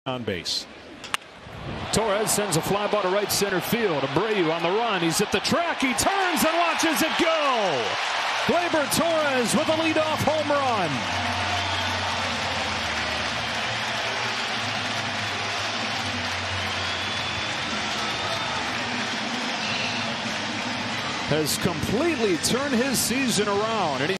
On base. Torres sends a fly ball to right center field. Abreu on the run. He's at the track. He turns and watches it go. Gleyber Torres with a leadoff home run. Has completely turned his season around. And